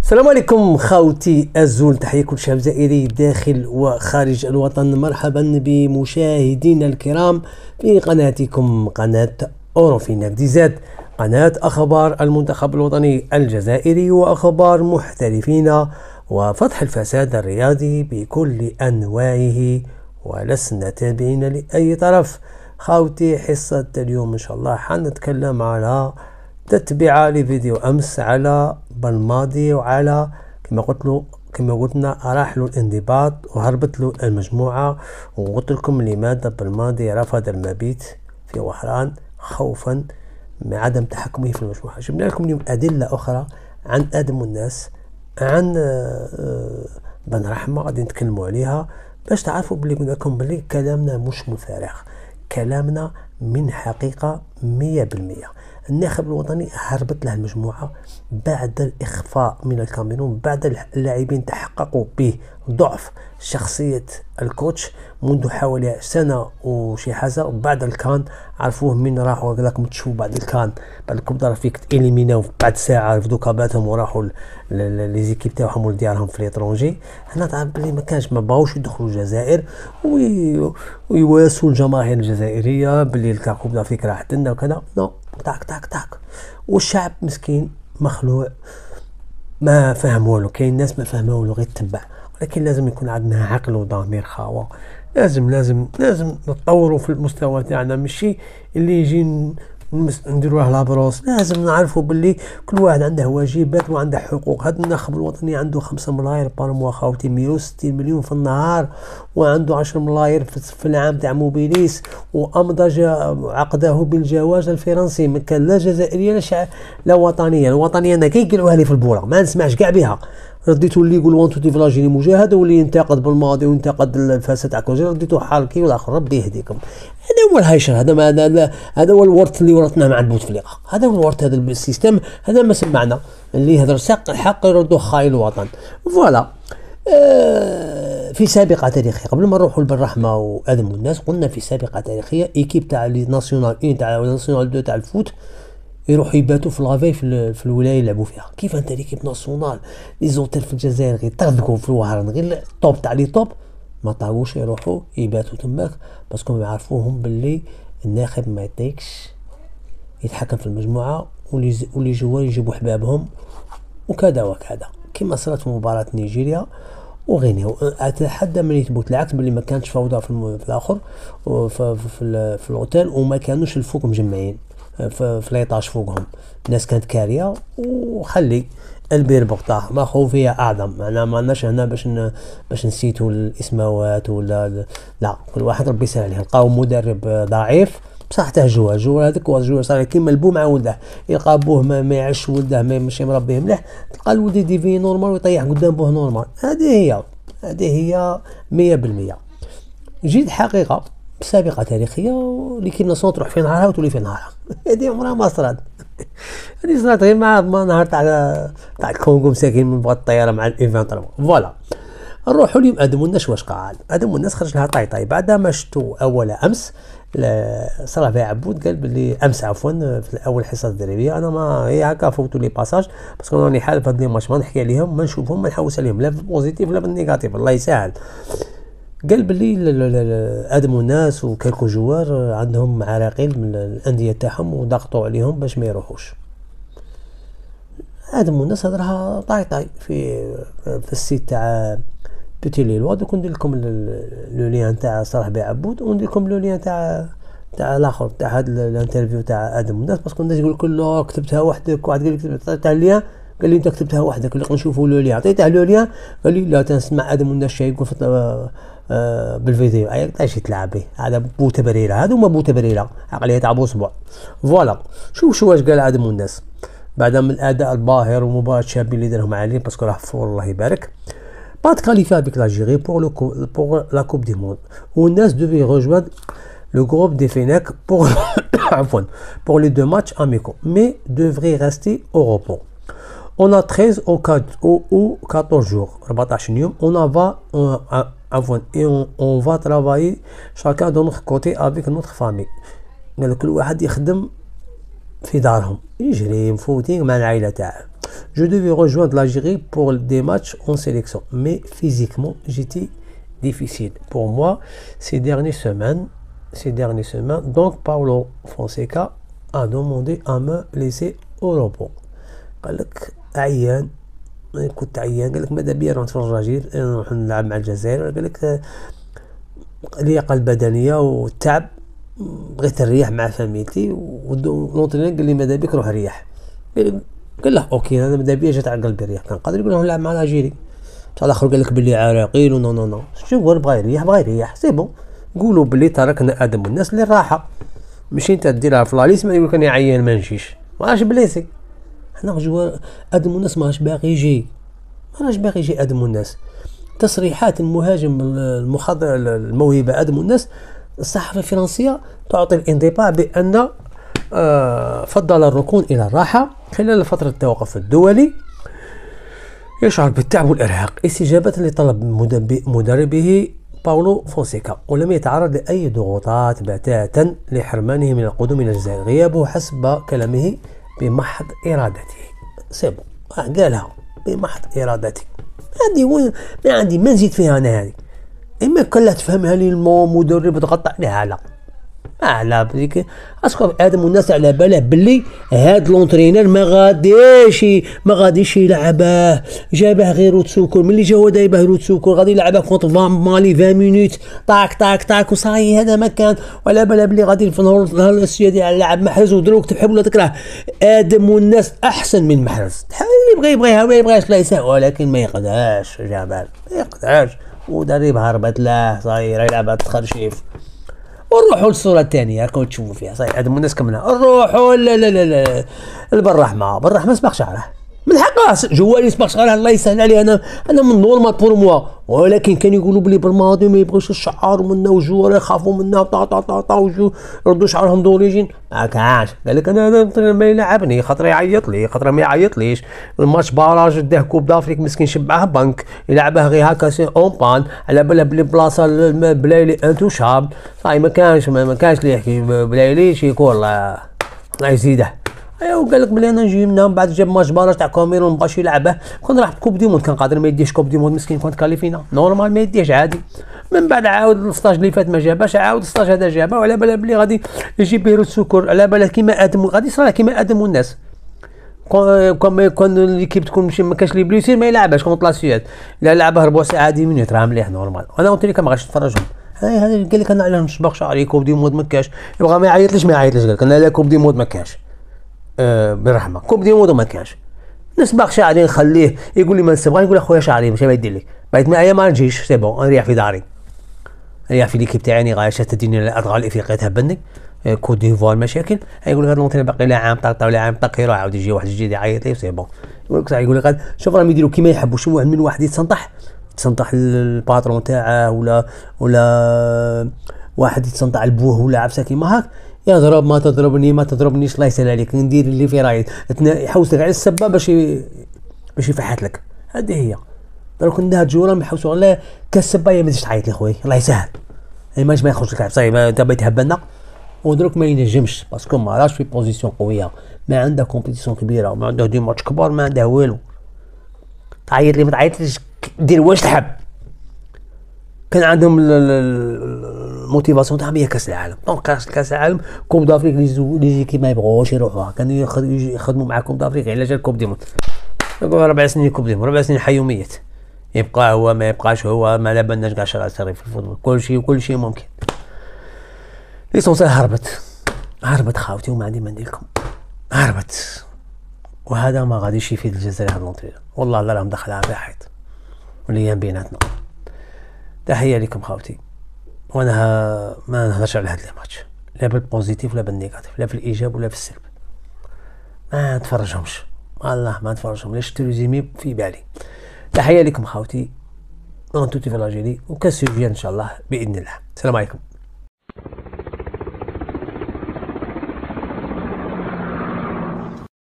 السلام عليكم خاوتي الزول، تحية كل شعب جزائري داخل وخارج الوطن. مرحبا بمشاهدينا الكرام في قناتكم قناة أوروفيناك دي زاد، قناة أخبار المنتخب الوطني الجزائري وأخبار محترفين وفتح الفساد الرياضي بكل أنواعه، ولسنا تابعين لأي طرف. خاوتي حصة اليوم إن شاء الله حنتكلم على تتبع لفيديو امس على بالماضي، وعلى كما قلنا راح له الانضباط وهربت له المجموعة، وقلت لكم لماذا بالماضي رفض المبيت في وهران خوفا من عدم تحكمه في المجموعة. جبنا لكم اليوم أدلة أخرى عن آدم والناس، عن بن رحمة غادي نتكلموا عليها باش تعرفوا بلي قلنا لكم بلي كلامنا مش مفارغ، كلامنا من حقيقة 100%. الناخب الوطني هربت له المجموعة بعد الإخفاء من الكاميرون، بعد اللاعبين تحققوا بضعف شخصية الكوتش منذ حوالي سنة وشي حاجة، وبعد الكان عرفوه من راحوا هكذاك متشوف بعد الكان، بعد الكبدر فيك تإليميناو بعد ساعة رفدوا كاباتهم وراحوا ليزيكيب تاعهم ولديارهم في ليترونجي. هنا تعرف بلي ما كانش، ما باغوش يدخلوا الجزائر ويواسوا الجماهير الجزائرية بلي الكوبدر فيك راح لنا وكذا. نو تاك تاك تاك، والشعب مسكين مخلوع ما فهم والو. كاين ناس ما فهموا والو غير تتبع، ولكن لازم يكون عندنا عقل وضمير خاوة. لازم نتطوروا في المستوى تاعنا، ماشي اللي يجي نديروه لابروس. لازم نعرفوا باللي كل واحد عنده واجبات وعنده حقوق. هذا الناخب الوطني عنده 5 ملاير بارموا خاوتي، 160 مليون في النهار، وعنده 10 ملاير في العام تاع موبيليس، وامضى عقده بالجواز الفرنسي. ما كان لا جزائريه لا وطنيه. الوطنيه انا كي يقلعوها لي في البوره ما نسمعش كاع بها. رديتو اللي يقول وانتو دي فلاجيني مجاهده، واللي ينتقد بالماضي وينتقد الفساد تاع كوزي رديتو حالكي والاخر ربي يهديكم. هذا هو الهايشر، هذا هو الورث اللي ورثناه مع بوتفليقه. هذا هو الورث، هذا السيستم هذا ما سمعنا اللي هذا ساق الحق يردوه خاين الوطن. فوالا. في سابقه تاريخيه قبل ما نروحوا لبن رحمه وادم والناس، قلنا في سابقه تاريخيه ايكيب تاع لي ناسيونال 1 تاع ناسيونال 2 تاع الفوت يروحوا يباتوا في لافي في الولايه يلعبوا فيها. كيف انت ليكيب ناسيونال لي زوتيل في الجزائر غير تغدقوا في الوهران، غير الطوب تاع لي طوب ما طاووش يروحوا يباتوا تماك، باسكو يعرفوهم باللي الناخب ما يطيقش يتحكم في المجموعه، واللي جوا يجيبوا حبابهم وكذا وكذا، كما صارت في مباراه نيجيريا وغينيا. اتحدى من يثبت العكس باللي ما كانتش فوضى في الاخر في الاوتيل، وما كانوش الفوق مجمعين في ليطاج فوقهم. الناس كانت كاريه، وخلي البير بقطاه ما خوفيه اعظم. انا ما لناش هنا باش نسيتوا الاسماوات ولا لا، كل واحد ربي يسهل عليه. لقاو مدرب ضعيف بصح تاع جوار هذاك جوار صار كيما البو مع ولده، يلقى بوه ما يعش ولده ماشي مربيه مليح، تلقى الولد يديفي نورمال ويطيح قدام بوه نورمال. هذه هي 100%. جيد حقيقه بسابقه تاريخيه، لكن نصوص تروح في نهارها وتولي في نهارها. هذه عمرها ما صرات. هذه صرات غير مع نهار تاع الكونغو مساكين من بغا الطياره مع الايفنت. فوالا. نروحوا اليوم ادم والناس. واش قال ادم والناس؟ خرج لها طاي بعد ما شفتوا اول امس صرا فيها عبود قال باللي امس عفوا في اول حصه التدريبيه انا ما هي هكا فوتوا لي باساج، باسكو راني حال في هاد لي ماتش ما نحكي عليهم، ما نشوفهم، ما نحوس عليهم لا بالبوزيتيف لا بالنيجاتيف، الله يسهل. قال باللي ادم والناس وكالكو جوار عندهم عراقيل من الانديه تاعهم وضغطوا عليهم باش ما يروحوش. ادم والناس هضرها طاي في السيت تاع بيتي ليلوا. دوك ندير لكم لو لين تاع صالح بن عبود، وندير لكم لو لين تاع الاخر تاع هذا الانترفيو تاع ادم والناس، باسكو الناس يقول لك لا كتبتها وحدك، واحد قال لي كتبتها تاع اللين، قال لي انت كتبتها وحدك. اللي نشوفوا لو لين عطيته لو لين، قال لي لا تنسمع ادم والناس شي يقول بالفيديو ايش تلعب به. هذا بو تبريره، هذو ما بو تبريره، عقليه تاع بوصبع. فوالا. شوف واش قال ادم والناس بعد من الاداء الباهر ومباراه شابين اللي دارهم عليه، باسكو راه فور الله يبارك. pas de qualifié avec l'Algérie pour la Coupe du Monde. والناس devait rejoindre le groupe des Fenech pour les 2 matchs amicaux, mais devrait rester au repos. On a 13 ou 14 jours, 14 يوم. On va travailler chacun de notre côté avec notre famille. قال كل واحد يخدم في دارهم، يجري فوتينغ مع العائله تاعه. je devais rejoindre l'Algérie pour des matchs en sélection, mais physiquement j'étais difficile pour moi ces dernières semaines. Donc Paulo Fonseca a demandé à me laisser au repos. قال لك عيان، كنت عيان، قال لك ماذا بيا نروح نتفرج الجزائر، نروح نلعب مع الجزائر، قال لك اللياقة البدنية والتعب، بغيت نريح مع فاميلتي، ولونترينير قال لي ماذا بيك روح ريح. قال له اوكي انا ماذا بيا جات على قلبي الريح، كان قادر يقول له نلعب مع الجيري. بصح الاخر قال لك بلي عراقيل و نو نو شوف هو بغا يريح سي بون، قولوا بلي تركنا ادم والناس للراحه، ماشي انت ديرها في لا ليست يقول لك انا عيان ما نجيش، ماراش بليسي. حنا جوار ادم والناس ماراش باغي يجي، ادم والناس. تصريحات المهاجم المخضر الموهبه ادم والناس، الصحافه الفرنسيه تعطي الانطباع بان فضل الركون الى الراحه خلال فتره التوقف الدولي، يشعر بالتعب والارهاق استجابه لطلب مدربه باولو فونسيكا، ولم يتعرض لاي ضغوطات بتاتا لحرمانه من القدوم الى الجزائر، غيابه حسب كلامه بمحض ارادته. سيبو قالها بمحض ارادتي، ما عندي ما نزيد فيها انا هذه، اما كلها تفهمها لي المدرب تغطى عليها، لا على بليك اسكو ادم والناس على باله بلي هاد لونترينر ما غاديش يلعبه، جابه غير روتسوكو، ملي جا هو دايبه روتسوكو غادي يلعبه كونت مالي 20 مينوت طاك وصاي هذا ما كان، ولا باله بلي غادي في نهار السيادي على لاعب محرز، ودروك تحب ولا تكره ادم والناس احسن من محرز، اللي يبغيها ما يبغاش لا يساء، ولكن ما يقدرش جبال ما يقدرش، مدرب هربت له صاير يلعب تخرشيف. ونروحوا للصوره الثانيه راكم تشوفوا فيها صحيح ادم الناس كملنا، نروحوا لا بالرحمه سبق شعره من حقه جوالي سبق شعره، الله يسهل عليه، انا من نورمال بور موا، ولكن كانوا يقولوا بلي بالماضي ما يبغوش الشعار منا وجوار يخافوا منا طا وجو يردوا شعرهم دوريجين، ما كانش قال لك انا ما يلعبني خاطر يعيط لي خاطر ما يعيطليش، الماتش باراج داه كوب دافريك مسكين شبعه بنك يلعبها غير هكا سي اون بان على بالها بلي بلاصه بلايلي انتوشابل، صاي ما كانش اللي يحكي بلايلي شي كور الله يزيده. ايوا قال لك بلي انا نجي من بعد جاب ماتش باراج تاع كاميرون مبقاش يلعبه، كون راح كوب دي مود كان قادر ما يديش كوب دي مود مسكين، كنت كاليفينا نورمال ما يديش عادي، من بعد عاود السطاج اللي فات ما جاباش، عاود السطاج هذا جابه، وعلى بالها بلي غادي يجي بيرو السكر، على بالها كيما ادم غادي يصرى كيما ادم والناس، كون ليكيب تكون ماشي ما كاش لي بليسير ما يلعبهاش كون طلاسيات، لا لعبها ربع ساعه 10 مينوت راه مليح نورمال، انا قلت لك ما غاش نتفرجهم. هذا قال لك انا علاه نصبغ شعري كوب دي مود ما كاش، يبغى ما يعيطليش قال لك انا لا كوب دي مود ما كاش، بالرحمه كوب دي مود ما كانش، نصبغ شعري نخليه يقول لي ما نصبغ، نقول اخويا شعري ماشي ما يدير لك، بعد معايا ما نجيش سي بون نريح في داري، نريح في ليكيب تاعي غايشه تديني الادغال الافريقيه تهبني كوت ديفوار مشاكل، يقول لك هذا المونتين باقي له عام طاق ولا عام طاق يروح عاود يجي واحد جديد يعيط لي سي بون، يقول لك شوف راهم يديروا كيما يحبوا، شو من واحد يتسنطح الباترون تاعه ولا واحد يتسنطح البوه ولا عفسه كيما هاك، يضرب ما تضربنيش الله يسهل عليك، ندير اللي في رايي يحوسك على السبه باش يفحت لك، هذه هي دروك عندها جوره يحوسوا على كالسبايه ما تجيش تعيط لي خويا الله يسهل، ما يخرج لك صايب انت بغيت تهبلنا، ودروك ما ينجمش باسكو ما راهش في بوزيسيون قويه، ما عنده كومبيتيسيون كبيره، ما عنده دي ماتش كبار، ما عنده والو، تعيط لي ما تعيطليش دير واش تحب، كان عندهم الموتيفاسيون تاعهم هي كاس العالم، دونك كاس العالم كوب دافريك لي زيكيب ما يبغوش يروحوها، كانوا يخدموا مع كوب دافريك على جال كوب دي مون، يقول 4 سنين كوب دي مون 4 سنين حي وميت، يبقى هو ما يبقاش هو ما لا بالناش كاع شغال في الفوتبول، كل شيء ممكن. ليسونسيال هربت خاوتي وما عندي ما ندير لكم، هربت، وهذا ما غاديش يفيد الجزائر هاد لونترينر، والله لا راهم دخلها في حيط والايام بيناتنا. تحيه لكم خاوتي، وانا ما نهضرش على هاد الماتش لا بالبوزيتيف ولا بالنيجاتيف، لا في الايجاب ولا في السلب، ما نتفرجهمش والله ما نتفرجهم، لاش تريزيمي في بالي. تحيه لكم خاوتي، انتو في الجيري وكاس ان شاء الله باذن الله. السلام عليكم.